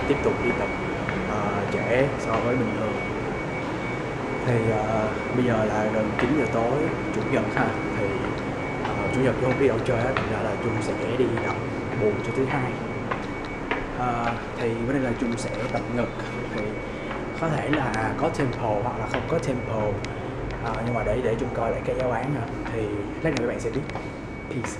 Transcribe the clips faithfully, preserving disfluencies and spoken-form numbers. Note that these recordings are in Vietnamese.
tiếp tục đi tập uh, trễ so với bình thường. Thì uh, bây giờ là gần chín giờ tối chủ nhật ha, thì uh, chủ nhật Trung không đi đâu chơi á, thành ra là Trung sẽ đi tập bù cho thứ hai. Uh, thì vấn đề là Trung sẽ tập ngực, thì có thể là có tempo hoặc là không có tempo, uh, nhưng mà để để Trung coi lại cái giáo án ha, thì lát nữa các bạn sẽ biết. Peace.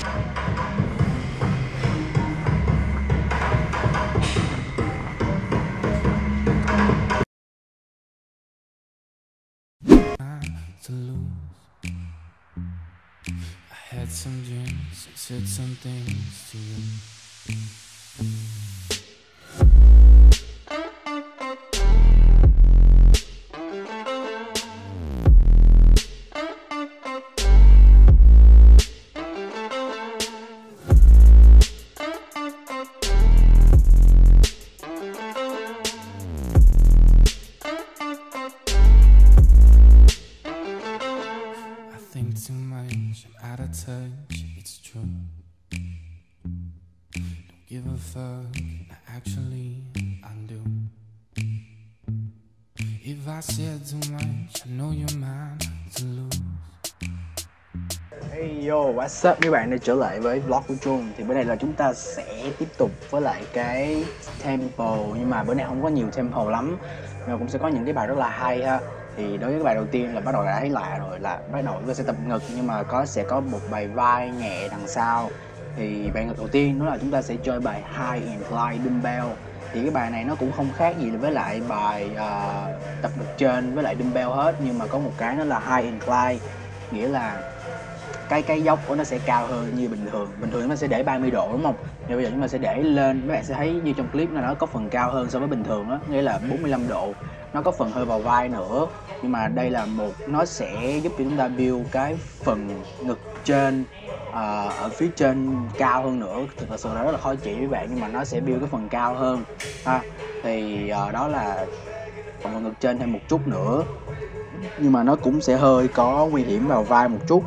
To lose, I had some dreams and said some things to you. Think too much, I'm out of touch, it's true. Don't give a fuck, actually I do. If I said too much, I know you're mine to lose. Hey yo, what's up, mấy bạn đã trở lại với vlog của Trung. Thì bữa nay là chúng ta sẽ tiếp tục với lại cái tempo, nhưng mà bữa nay không có nhiều tempo lắm, nhưng cũng sẽ có những cái bài rất là hay ha. Thì đối với cái bài đầu tiên là bắt đầu đã thấy lạ rồi, là bắt đầu chúng ta sẽ tập ngực, nhưng mà có sẽ có một bài vai nhẹ đằng sau. Thì bài ngực đầu tiên đó là chúng ta sẽ chơi bài High Incline Dumbbell. Thì cái bài này nó cũng không khác gì với lại bài uh, tập ngực trên với lại dumbbell hết, nhưng mà có một cái nó là High Incline, nghĩa là cái cái dốc của nó sẽ cao hơn như bình thường. Bình thường nó sẽ để ba mươi độ đúng không? Nhưng bây giờ chúng ta sẽ để lên, các bạn sẽ thấy như trong clip nó có phần cao hơn so với bình thường á, nghĩa là bốn mươi lăm độ. Nó có phần hơi vào vai nữa, nhưng mà đây là một, nó sẽ giúp cho chúng ta build cái phần ngực trên uh, ở phía trên cao hơn nữa. Thực sự là rất là khó chỉ với bạn, nhưng mà nó sẽ build cái phần cao hơn ha. Thì uh, đó là phần ngực trên thêm một chút nữa, nhưng mà nó cũng sẽ hơi có nguy hiểm vào vai một chút.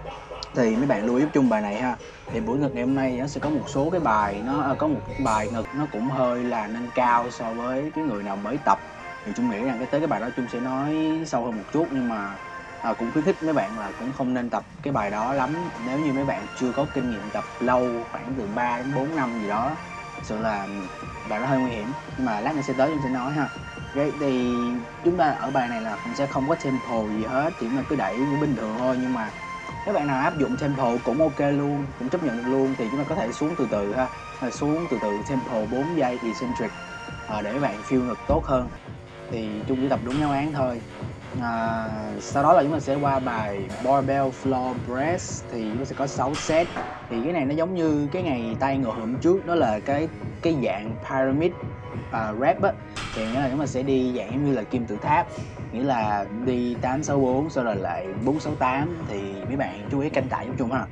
Thì mấy bạn lưu ý giúp chung bài này ha. Thì buổi ngực ngày hôm nay nó sẽ có một số cái bài, nó có một bài ngực nó cũng hơi là nâng cao so với cái người nào mới tập. Thì Chung nghĩ rằng cái tới cái bài đó Chung sẽ nói sâu hơn một chút, nhưng mà à, cũng khuyến khích mấy bạn là cũng không nên tập cái bài đó lắm nếu như mấy bạn chưa có kinh nghiệm tập lâu, khoảng từ ba đến bốn năm gì đó. Thực sự là bài đó hơi nguy hiểm, nhưng mà lát nữa sẽ tới Chung sẽ nói ha. Okay, thì chúng ta ở bài này là cũng sẽ không có tempo gì hết, chỉ mà cứ đẩy như bình thường thôi. Nhưng mà các bạn nào áp dụng tempo cũng ok luôn, cũng chấp nhận được luôn, thì chúng ta có thể xuống từ từ ha, xuống từ từ tempo bốn giây eccentric à, để các bạn feel ngực tốt hơn. Thì Chung chỉ tập đúng giáo án thôi. À, sau đó là chúng ta sẽ qua bài barbell floor press, thì nó sẽ có sáu set. Thì cái này nó giống như cái ngày tay ngược hôm trước, đó là cái cái dạng pyramid uh, rep á. Thì nghĩa là chúng ta sẽ đi dạng như là kim tự tháp, nghĩa là đi tám sáu bốn sau rồi lại bốn sáu tám. Thì mấy bạn chú ý canh tải giúp Chung ha.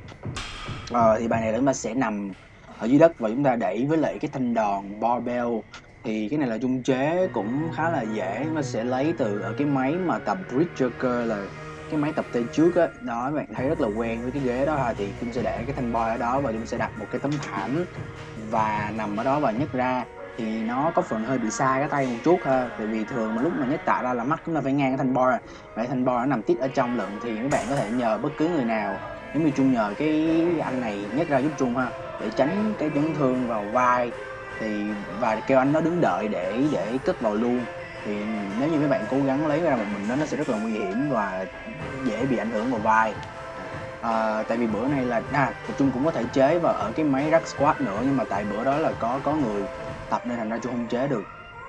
Ờ, thì bài này là chúng ta sẽ nằm ở dưới đất và chúng ta đẩy với lại cái thanh đòn barbell. Thì cái này là Chung chế cũng khá là dễ, nó sẽ lấy từ ở cái máy mà tập Bridgerker, là cái máy tập tay trước á. Đó, các bạn thấy rất là quen với cái ghế đó ha. Thì Chung sẽ để cái thanh boy ở đó và Chung sẽ đặt một cái tấm thảm và nằm ở đó và nhấc ra. Thì nó có phần hơi bị sai cái tay một chút ha, tại vì thường mà lúc mà nhấc tạ ra là mắt chúng ta phải ngang cái thanh boy, vậy thanh boy nó nằm tít ở trong lận. Thì các bạn có thể nhờ bất cứ người nào, nếu như Chung nhờ cái anh này nhấc ra giúp Chung ha, để tránh cái chấn thương vào vai. Thì và kêu anh nó đứng đợi để để cất vào luôn. Thì nếu như mấy bạn cố gắng lấy ra một mình đó, nó sẽ rất là nguy hiểm và dễ bị ảnh hưởng vào vai. À, tại vì bữa nay là à, Chung cũng có thể chế vào ở cái máy rack squat nữa, nhưng mà tại bữa đó là có có người tập nên thành ra Chung không chế được,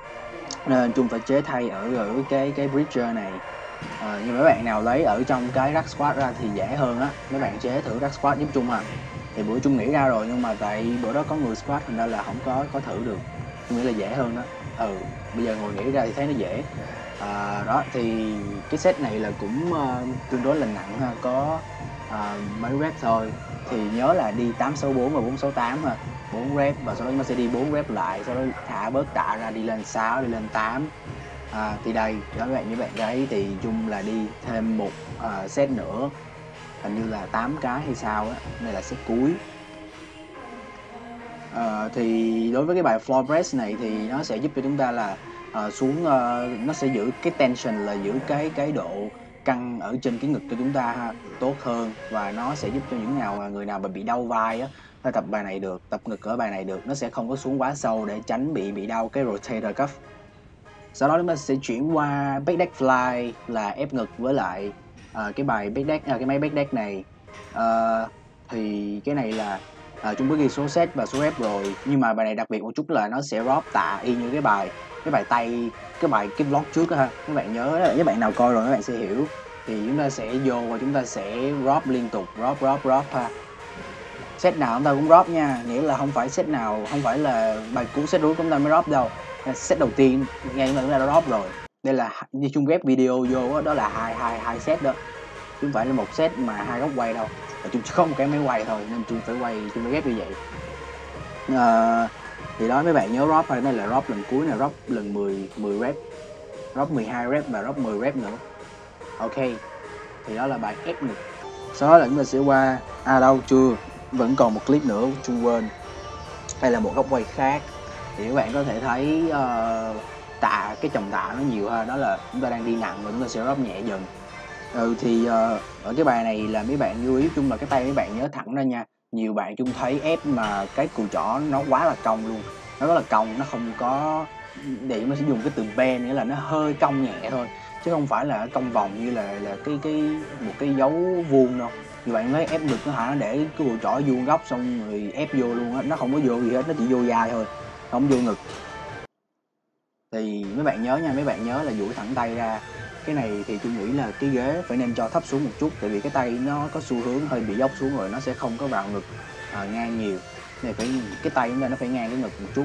nên Chung phải chế thay ở ở cái cái bridger này. À, nhưng mấy bạn nào lấy ở trong cái rack squat ra thì dễ hơn á, mấy bạn chế thử rack squat giúp Chung à. Thì bữa Chung nghĩ ra rồi, nhưng mà tại bữa đó có người squat thành ra là không có có thử được. Chung nghĩ là dễ hơn đó. Ừ, bây giờ ngồi nghĩ ra thì thấy nó dễ. À, đó thì cái set này là cũng uh, tương đối là nặng ha, có uh, mấy rep thôi. Thì nhớ là đi tám sáu bốn và bốn sáu tám ha, bốn rep, và sau đó nó sẽ đi bốn rep lại, sau đó thả bớt tạ ra, đi lên sáu, đi lên tám. À, thì đây, đó các bạn, như bạn thấy thì Chung là đi thêm một uh, set nữa, hình như là tám cái hay sao á, đây là set cuối. Ờ, thì đối với cái bài floor press này thì nó sẽ giúp cho chúng ta là uh, xuống uh, nó sẽ giữ cái tension, là giữ cái cái độ căng ở trên cái ngực cho chúng ta ha, tốt hơn, và nó sẽ giúp cho những nào mà người nào mà bị đau vai á, ta tập bài này được, tập ngực ở bài này được, nó sẽ không có xuống quá sâu để tránh bị bị đau cái rotator cuff. Sau đó chúng ta sẽ chuyển qua back deck fly là ép ngực với lại uh, cái bài back deck, uh, cái máy back deck này. Uh, thì cái này là uh, chúng có ghi số set và số rep rồi, nhưng mà bài này đặc biệt một chút là nó sẽ drop tạ y như cái bài cái bài tay, cái bài cái vlog trước đó ha. Các bạn nhớ đó, các bạn nào coi rồi các bạn sẽ hiểu. Thì chúng ta sẽ vô và chúng ta sẽ drop liên tục, drop drop drop ha. Set nào chúng ta cũng drop nha, nghĩa là không phải set nào, không phải là bài cũ set đúng chúng ta mới drop đâu. Set đầu tiên ngay chúng ta đã drop rồi. Đây là như chung ghép video vô đó, đó là hai hai hai set đó, chứ không phải là một set mà hai góc quay đâu. Và chúng chỉ có một cái máy quay thôi nên chúng phải quay, chúng phải ghép như vậy. À, thì đó mấy bạn nhớ drop thôi, đây là drop lần cuối này, drop lần mười mười rep, drop mười hai rep và drop mười rep nữa. Ok, thì đó là bài ép ngực. Sau đó là chúng ta sẽ qua, à đâu chưa, vẫn còn một clip nữa chung quên. Đây là một góc quay khác, thì các bạn có thể thấy uh, tạ, cái chồng tạ nó nhiều hơn, đó là chúng ta đang đi nặng và chúng ta sẽ drop nhẹ dần. Ừ thì uh, ở cái bài này là mấy bạn lưu ý chung là cái tay mấy bạn nhớ thẳng ra nha. Nhiều bạn chung thấy ép mà cái cùi chỏ nó quá là cong luôn, nó rất là cong, nó không có, để chúng ta sẽ dùng cái từ bend, nghĩa là nó hơi cong nhẹ thôi, chứ không phải là cong vòng như là là cái cái một cái dấu vuông đâu. Nhiều bạn nói ép ngực nó hả, để cái cùi chỏ vuông góc xong rồi ép vô luôn á, nó không có vô gì hết, nó chỉ vô vai thôi, không vô ngực. Thì mấy bạn nhớ nha, mấy bạn nhớ là duỗi thẳng tay ra. Cái này thì tôi nghĩ là cái ghế phải nên cho thấp xuống một chút, tại vì cái tay nó có xu hướng hơi bị dốc xuống rồi, nó sẽ không có vào ngực à, ngang nhiều. Này phải, cái tay chúng ta nó phải ngang cái ngực một chút.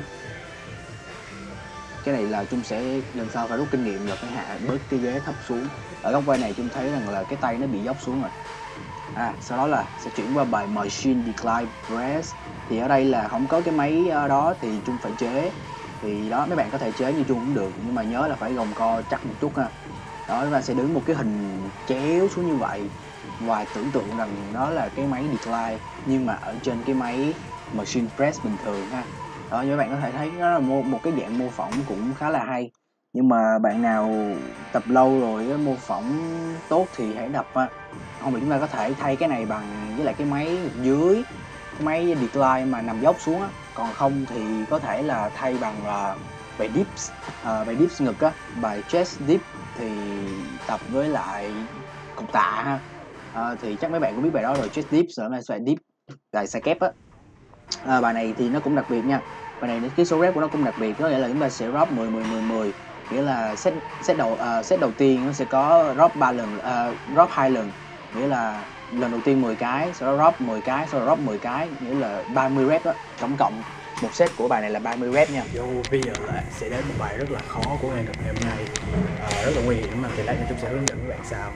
Cái này là chúng sẽ lần sau phải rút kinh nghiệm là phải hạ bớt cái ghế thấp xuống. Ở góc quay này chúng thấy rằng là cái tay nó bị dốc xuống rồi. À, sau đó là sẽ chuyển qua bài Machine Decline Press. Thì ở đây là không có cái máy đó thì chúng phải chế. Thì đó, mấy bạn có thể chế như chung cũng được, nhưng mà nhớ là phải gồng co chắc một chút ha. Đó, chúng ta sẽ đứng một cái hình chéo xuống như vậy và tưởng tượng rằng đó là cái máy decline, nhưng mà ở trên cái máy machine press bình thường ha. Đó, như các bạn có thể thấy nó là một, một cái dạng mô phỏng cũng khá là hay. Nhưng mà bạn nào tập lâu rồi, mô phỏng tốt thì hãy đập ha. Không thì chúng ta có thể thay cái này bằng với lại cái máy dưới, cái máy decline mà nằm dốc xuống á. Còn không thì có thể là thay bằng uh, bài dips, uh, bài dips ngực á, bài chest dip thì tập với lại cục tạ ha. Uh, thì chắc mấy bạn cũng biết bài đó rồi, chest dips rồi, bài dip, bài xà kép á. Uh, bài này thì nó cũng đặc biệt nha. Bài này cái số rep của nó cũng đặc biệt, có nghĩa là chúng ta sẽ drop mười mười mười mười, nghĩa là set set đầu uh, set đầu tiên nó sẽ có drop ba lần, uh, drop hai lần, nghĩa là lần đầu tiên mười cái, sau đó drop mười cái, sau đó drop mười cái, nghĩa là ba mươi rep đó. Tổng cộng một set của bài này là ba mươi rep nha. Vô bây giờ là sẽ đến một bài rất là khó của ngày hôm nay, à, rất là nguy hiểm mà thì lát nữa chúng sẽ hướng dẫn các bạn sau.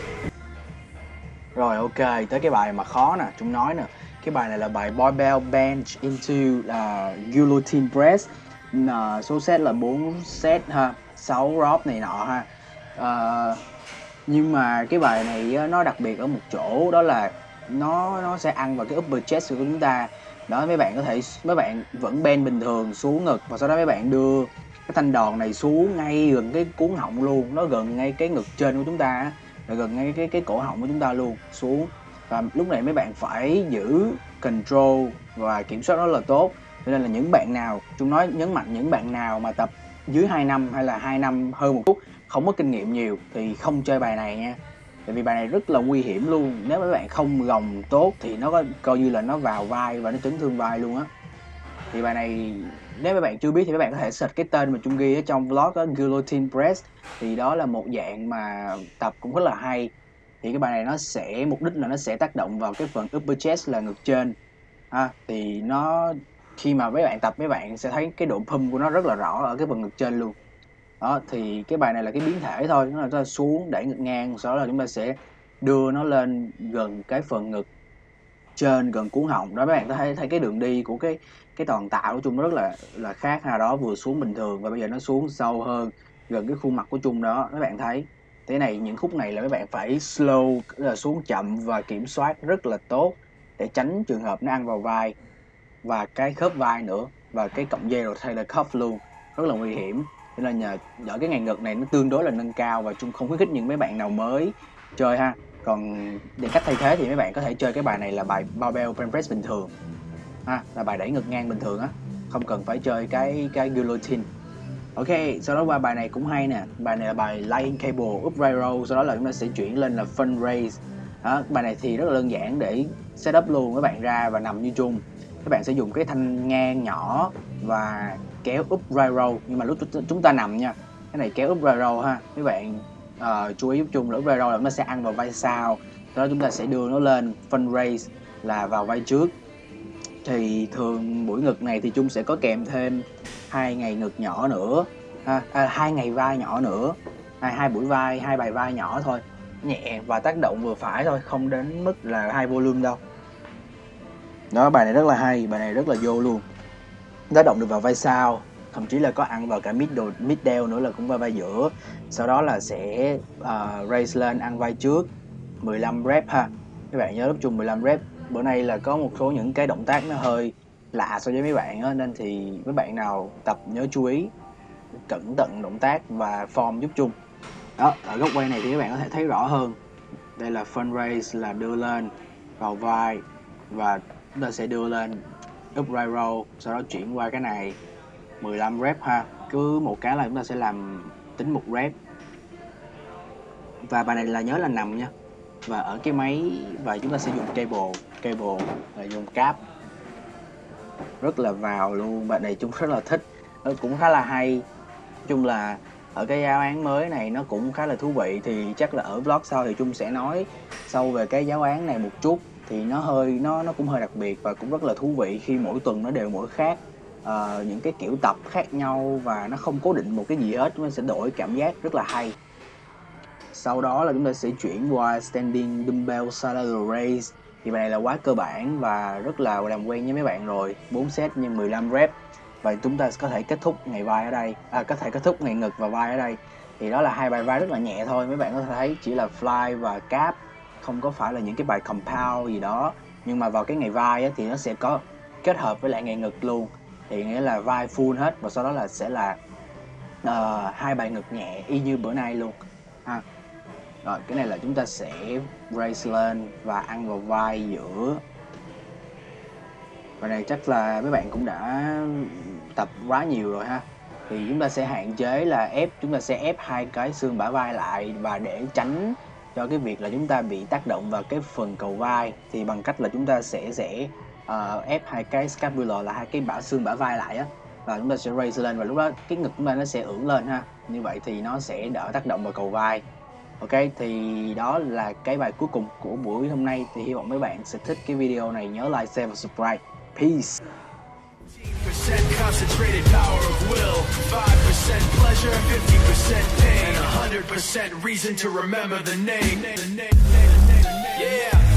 Rồi ok, tới cái bài mà khó nè, chúng nói nè. Cái bài này là bài Barbell Bench into uh, Guillotine Press. Uh, số set là bốn set ha, sáu drop này nọ ha. Uh, nhưng mà cái bài này nó đặc biệt ở một chỗ, đó là nó nó sẽ ăn vào cái upper chest của chúng ta. Đó, mấy bạn có thể, mấy bạn vẫn bend bình thường xuống ngực, và sau đó mấy bạn đưa cái thanh đòn này xuống ngay gần cái cuống họng luôn, nó gần ngay cái ngực trên của chúng ta, rồi gần ngay cái cái cổ họng của chúng ta luôn, xuống. Và lúc này mấy bạn phải giữ control và kiểm soát nó là tốt. Cho nên là những bạn nào, chúng nói nhấn mạnh những bạn nào mà tập dưới hai năm hay là hai năm hơn một chút, không có kinh nghiệm nhiều thì không chơi bài này nha. Tại vì bài này rất là nguy hiểm luôn, nếu mấy bạn không gồng tốt thì nó có coi như là nó vào vai và nó chấn thương vai luôn á. Thì bài này nếu mấy bạn chưa biết thì mấy bạn có thể search cái tên mà Trung ghi ở trong vlog đó, Guillotine Press. Thì đó là một dạng mà tập cũng rất là hay. Thì cái bài này nó sẽ, mục đích là nó sẽ tác động vào cái phần upper chest là ngực trên ha. Thì nó, khi mà mấy bạn tập mấy bạn sẽ thấy cái độ pump của nó rất là rõ ở cái phần ngực trên luôn. Đó, thì cái bài này là cái biến thể thôi, nó là chúng ta xuống đẩy ngực ngang, sau đó là chúng ta sẽ đưa nó lên gần cái phần ngực trên, gần cuống họng. Đó, mấy bạn có thấy thấy cái đường đi của cái cái toàn tạ của chung nó rất là là khác ha. Đó, vừa xuống bình thường và bây giờ nó xuống sâu hơn gần cái khuôn mặt của chung đó, mấy bạn thấy. Thế này, những khúc này là mấy bạn phải slow, là xuống chậm và kiểm soát rất là tốt để tránh trường hợp nó ăn vào vai. và cái khớp vai nữa, và cái cọng dây rotator cuff luôn, rất là nguy hiểm. Cho nên nhờ ở cái ngày ngực này nó tương đối là nâng cao, và Trung không khuyến khích những mấy bạn nào mới chơi ha. Còn để cách thay thế thì mấy bạn có thể chơi cái bài này là bài barbell bench press bình thường ha, là bài đẩy ngực ngang bình thường á, không cần phải chơi cái cái guillotine. Ok, sau đó qua bài này cũng hay nè, bài này là bài lying cable upright row, sau đó là chúng ta sẽ chuyển lên là front raise. Đó, bài này thì rất là đơn giản để setup luôn, các bạn ra và nằm như chung. Các bạn sẽ dùng cái thanh ngang nhỏ và kéo upright row, nhưng mà lúc chúng ta nằm nha, cái này kéo upright row ha. Các bạn uh, chú ý giúp chung là upright row là nó sẽ ăn vào vai sau, sau đó chúng ta sẽ đưa nó lên front raise là vào vai trước. Thì thường buổi ngực này thì Chung sẽ có kèm thêm hai ngày ngực nhỏ nữa, à, à, hai ngày vai nhỏ nữa, hai hai buổi vai, hai bài vai nhỏ thôi, nhẹ và tác động vừa phải thôi, không đến mức là hai volume đâu. Đó, bài này rất là hay, bài này rất là vô luôn, tác động được vào vai sau, thậm chí là có ăn vào cả middle, middle nữa là cũng vào vai giữa. Sau đó là sẽ uh, raise lên ăn vai trước, mười lăm rep ha. Các bạn nhớ lớp Chung mười lăm rep. Bữa nay là có một số những cái động tác nó hơi lạ so với mấy bạn á, nên thì mấy bạn nào tập nhớ chú ý cẩn thận động tác và form giúp Chung. Đó, ở góc quay này thì các bạn có thể thấy rõ hơn. Đây là front raise là đưa lên vào vai, và chúng ta sẽ đưa lên upright row, sau đó chuyển qua cái này mười lăm rep ha. Cứ một cái là chúng ta sẽ làm tính một rep. Và bài này là nhớ là nằm nha. Và ở cái máy, và chúng ta sẽ dùng cable, cable là dùng cáp, rất là vào luôn. Bài này Chung rất là thích, nó cũng khá là hay. Nói chung là ở cái giáo án mới này nó cũng khá là thú vị, thì chắc là ở vlog sau thì Chung sẽ nói sâu về cái giáo án này một chút. Thì nó hơi nó nó cũng hơi đặc biệt và cũng rất là thú vị khi mỗi tuần nó đều mỗi khác, uh, những cái kiểu tập khác nhau và nó không cố định một cái gì hết, chúng ta sẽ đổi cảm giác rất là hay. Sau đó là chúng ta sẽ chuyển qua standing dumbbell lateral raise. Thì bài này là quá cơ bản và rất là làm quen với mấy bạn rồi, bốn set nhưng mười lăm rep. Và chúng ta có thể kết thúc ngày vai ở đây, à, có thể kết thúc ngày ngực và vai ở đây. Thì đó là hai bài vai rất là nhẹ thôi, mấy bạn có thể thấy chỉ là fly và cap, không có phải là những cái bài compound gì đó. Nhưng mà vào cái ngày vai á, thì nó sẽ có kết hợp với lại ngày ngực luôn, thì nghĩa là vai full hết, và sau đó là sẽ là uh, hai bài ngực nhẹ y như bữa nay luôn ha. Rồi cái này là chúng ta sẽ raise lên và ăn vào vai giữa. Bài này chắc là mấy bạn cũng đã tập quá nhiều rồi ha. Thì chúng ta sẽ hạn chế là ép, chúng ta sẽ ép hai cái xương bả vai lại, và để tránh cho cái việc là chúng ta bị tác động vào cái phần cầu vai, thì bằng cách là chúng ta sẽ sẽ uh, ép hai cái scapular là hai cái bả xương bả vai lại á, và chúng ta sẽ raise lên, và lúc đó cái ngực chúng ta nó sẽ ưỡn lên ha. Như vậy thì nó sẽ đỡ tác động vào cầu vai. Ok, thì đó là cái bài cuối cùng của buổi hôm nay. Thì hy vọng mấy bạn sẽ thích cái video này, nhớ like, share và subscribe. Peace. Concentrated power of will, five percent pleasure, fifty percent pain, and one hundred percent reason to remember the name. Yeah.